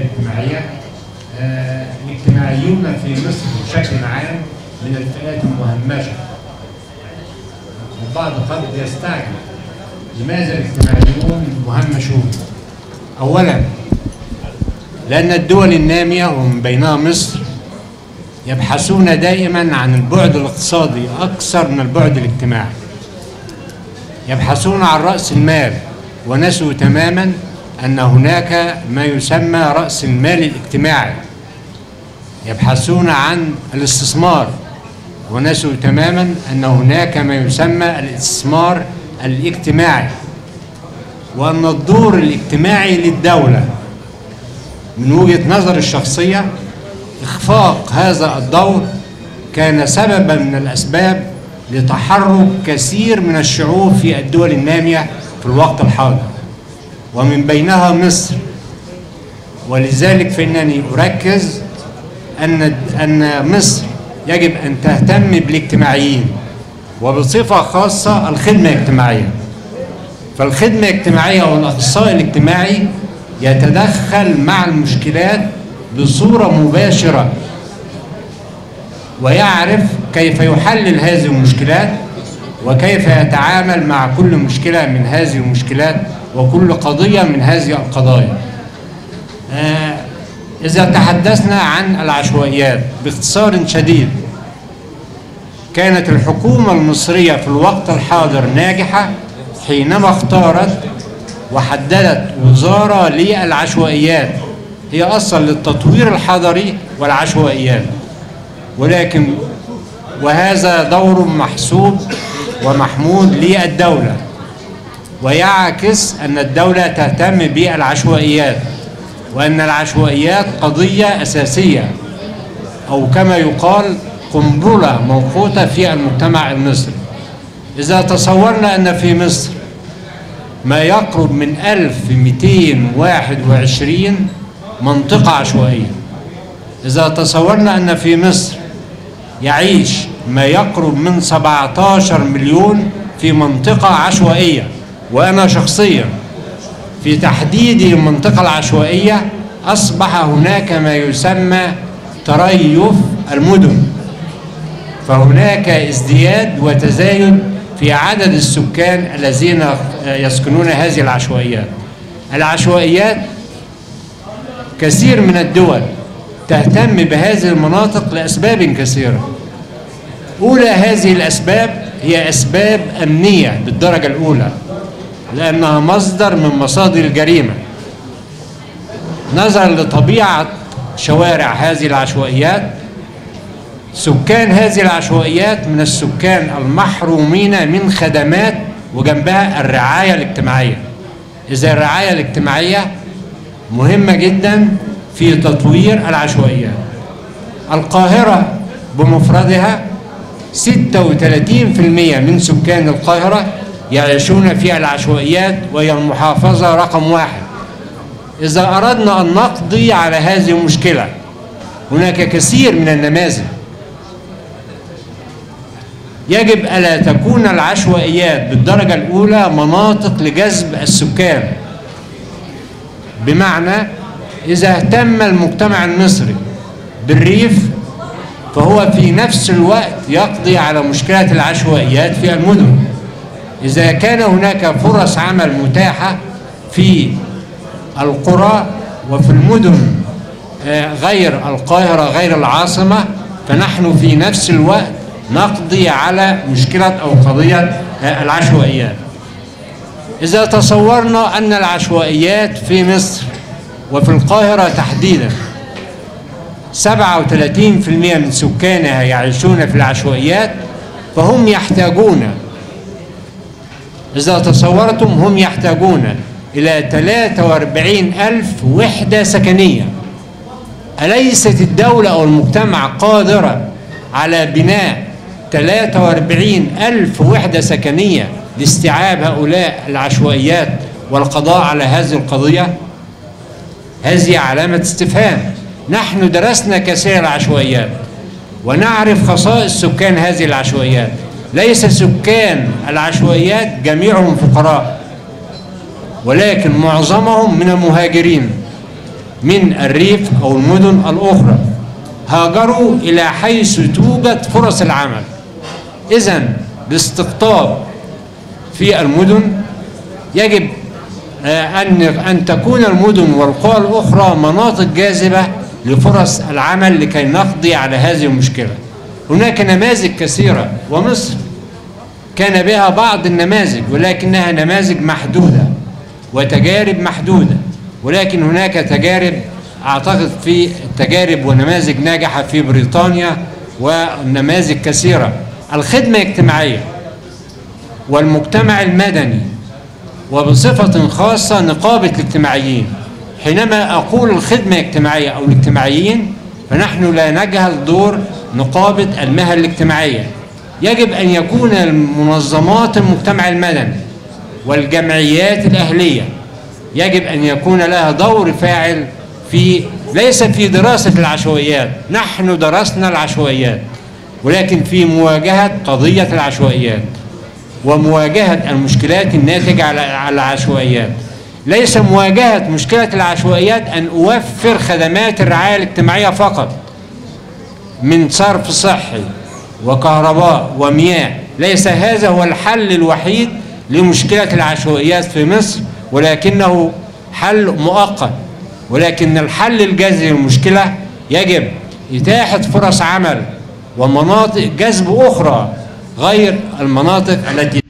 الاجتماعية. الاجتماعيون في مصر بشكل عام من الفئات المهمشة. البعض قد يستعجب لماذا الاجتماعيون مهمشون؟ أولا لأن الدول النامية ومن بينها مصر يبحثون دائما عن البعد الاقتصادي أكثر من البعد الاجتماعي. يبحثون عن رأس المال ونسوا تماما أن هناك ما يسمى رأس المال الاجتماعي. يبحثون عن الاستثمار ونسوا تماما أن هناك ما يسمى الاستثمار الاجتماعي، وأن الدور الاجتماعي للدولة من وجهة نظر الشخصية إخفاق هذا الدور كان سببا من الأسباب لتحرك كثير من الشعوب في الدول النامية في الوقت الحاضر ومن بينها مصر. ولذلك فإنني أركز أن مصر يجب أن تهتم بالاجتماعيين وبصفة خاصة الخدمة الاجتماعية. فالخدمة الاجتماعية والأخصائي الاجتماعي يتدخل مع المشكلات بصورة مباشرة ويعرف كيف يحلل هذه المشكلات وكيف يتعامل مع كل مشكلة من هذه المشكلات وكل قضية من هذه القضايا. إذا تحدثنا عن العشوائيات باختصار شديد، كانت الحكومة المصرية في الوقت الحاضر ناجحة حينما اختارت وحددت وزارة للعشوائيات هي أصل للتطوير الحضري والعشوائيات، ولكن وهذا دور محسوب ومحمود للدولة، ويعكس أن الدولة تهتم بالعشوائيات وأن العشوائيات قضية أساسية أو كما يقال قنبلة موقوتة في المجتمع المصري. إذا تصورنا أن في مصر ما يقرب من 1221 منطقة عشوائية، إذا تصورنا أن في مصر يعيش ما يقرب من 17 مليون في منطقة عشوائية، وأنا شخصيا في تحديد المنطقة العشوائية أصبح هناك ما يسمى تريف المدن، فهناك ازدياد وتزايد في عدد السكان الذين يسكنون هذه العشوائيات. العشوائيات كثير من الدول تهتم بهذه المناطق لأسباب كثيرة. أولى هذه الأسباب هي أسباب أمنية بالدرجة الأولى، لأنها مصدر من مصادر الجريمة نظرا لطبيعة شوارع هذه العشوائيات. سكان هذه العشوائيات من السكان المحرومين من خدمات وجنبها الرعاية الاجتماعية. إذا الرعاية الاجتماعية مهمة جدا في تطوير العشوائيات. القاهرة بمفردها 36% من سكان القاهرة يعيشون في العشوائيات، وهي المحافظة رقم 1. إذا أردنا أن نقضي على هذه المشكلة هناك كثير من النماذج. يجب ألا تكون العشوائيات بالدرجة الأولى مناطق لجذب السكان، بمعنى إذا اهتم المجتمع المصري بالريف فهو في نفس الوقت يقضي على مشكلة العشوائيات في المدن. إذا كان هناك فرص عمل متاحة في القرى وفي المدن غير القاهرة غير العاصمة، فنحن في نفس الوقت نقضي على مشكلة أو قضية العشوائيات. إذا تصورنا أن العشوائيات في مصر وفي القاهرة تحديدا 37% من سكانها يعيشون في العشوائيات، فهم يحتاجون، إذا تصورتم هم يحتاجون إلى 43,000 وحدة سكنية. أليست الدولة أو المجتمع قادرة على بناء 43,000 وحدة سكنية لاستيعاب هؤلاء العشوائيات والقضاء على هذه القضية؟ هذه علامة استفهام. نحن درسنا كثير العشوائيات ونعرف خصائص سكان هذه العشوائيات. ليس سكان العشوائيات جميعهم فقراء، ولكن معظمهم من المهاجرين، من الريف أو المدن الأخرى هاجروا إلى حيث توجد فرص العمل. إذن الاستقطاب في المدن يجب أن تكون المدن والقرى الأخرى مناطق جاذبة لفرص العمل لكي نقضي على هذه المشكلة. هناك نماذج كثيرة، ومصر كان بها بعض النماذج ولكنها نماذج محدودة وتجارب محدودة، ولكن هناك تجارب أعتقد في تجارب ونماذج ناجحة في بريطانيا ونماذج كثيرة. الخدمة الاجتماعية والمجتمع المدني وبصفة خاصة نقابة الاجتماعيين. حينما أقول الخدمة الاجتماعية أو الاجتماعيين فنحن لا نجهل دور نقابة المهن الاجتماعية. يجب أن يكون المنظمات المجتمع المدني والجمعيات الأهلية يجب أن يكون لها دور فاعل ليس في دراسة العشوائيات، نحن درسنا العشوائيات، ولكن في مواجهة قضية العشوائيات ومواجهة المشكلات الناتجة على العشوائيات. ليس مواجهة مشكلة العشوائيات أن أوفر خدمات الرعاية الاجتماعية فقط من صرف صحي وكهرباء ومياه، ليس هذا هو الحل الوحيد لمشكلة العشوائيات في مصر، ولكنه حل مؤقت. ولكن الحل الجذري للمشكلة يجب إتاحة فرص عمل ومناطق جذب أخرى غير المناطق التي